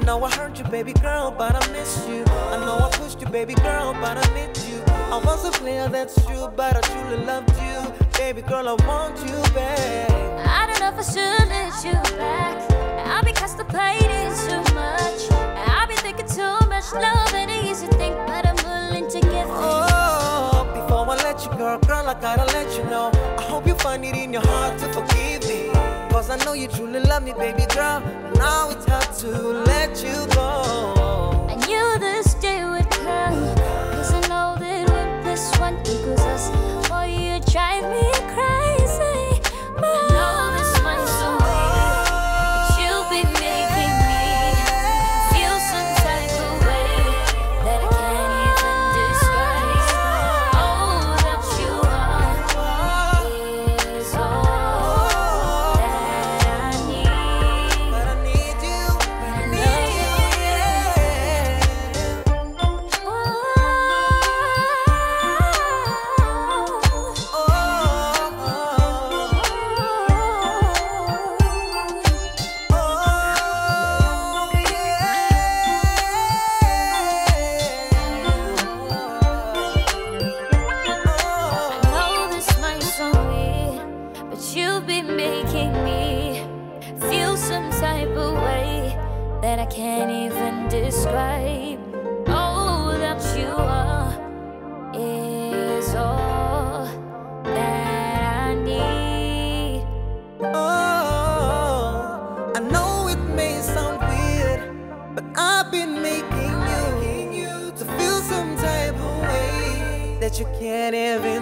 know I hurt you, baby girl, but I miss you. I know I pushed you, baby girl, but I need you. I was a player, that's true, but I truly loved you. Baby girl, I want you back. I don't know if I should let you back. I'll be constipated too much. I'll be thinking too much love ain't an easy thing, but I'm willing to give it. Oh, before I let you go, girl, I gotta let you know. I hope you find it in your heart to forgive me. Cause I know you truly love me, baby girl. Now it's hard to let you go. I knew this day would come, cause I know that when this one equals us, boy, you drive me crazy. I know this one's so weird, but you'll be making me feel some type of way that I can't even describe. Oh, that you are is all that I need. But I need you, I need you, yeah. I know this might sound weird, but you'll be making me feel some type of way that I can't even describe. Oh, that you are is all that I need. Oh, I know it may sound weird, but I've been making you to feel some type of way that you can't even